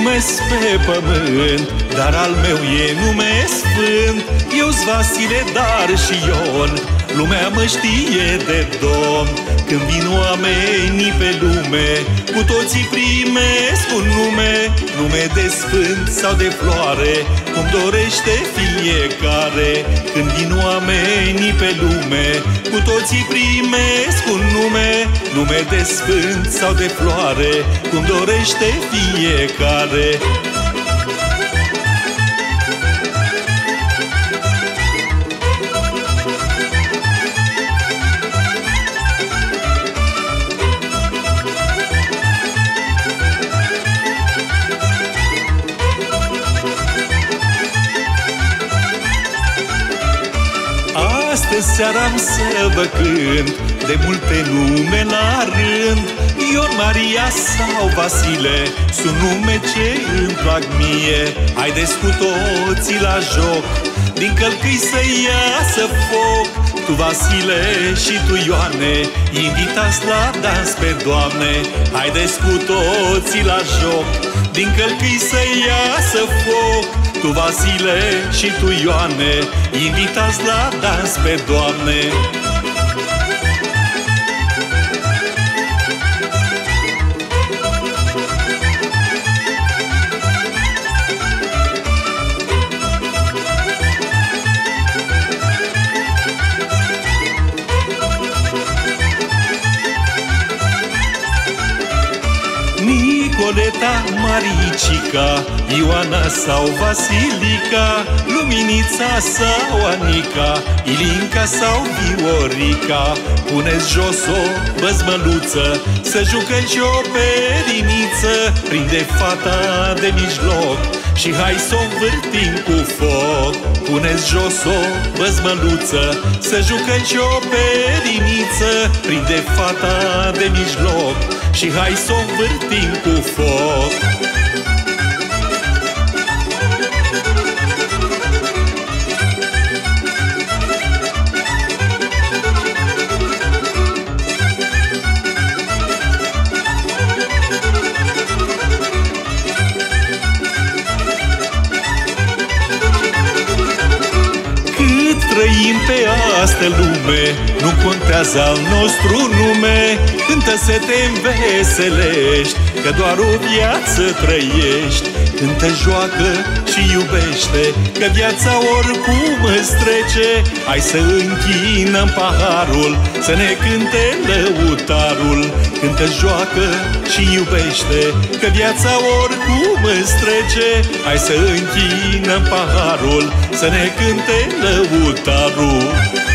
numesc pe pământ, dar al meu e nume sfânt. Eu-s Vasile, dar și Ion, lumea mă știe de Domn. Când vin oamenii pe lume, cu toții primesc un nume, nume de sfânt sau de floare, cum dorește fiecare. Când vin oamenii pe lume, cu toții primesc un nume, nume de sfânt sau de floare, cum dorește fiecare. Astăzi seara-mi să vă cânt de multe nume la rând. Ion, Maria sau Vasile sunt nume ce îmi plac mie. Haideți cu toții la joc, din călcâi să iasă foc. Tu, Vasile, și tu, Ioane, invitați la dans pe Doamne. Haideți cu toții la joc, din călcâi să iasă foc. Tu, Vasile, și tu, Ioane, invitați la dans pe Doamne. Nicoleta, Maricica, Ioana sau Vasilica, Luminița sau Anica, Ilinca sau Viorica. Puneți jos o băzmăluță, să jucăm și o periniță. Prinde fata de mijloc și hai s-o învârtim cu foc. Puneți jos o băzmăluță, să jucăm și o periniță. Prinde fata de mijloc și hai s-o învârtim cu foc. Trăim pe astă lume, nu contează al nostru nume. Cântă să te înveselești, că doar o viață trăiești. Cântă, joacă și iubește, că viața oricum îți trece. Hai să închinăm paharul, să ne cânte lăutarul. Cântă, joacă și iubește, că viața oricum îți trece. Hai să închinăm paharul, să ne cânte lăutarul.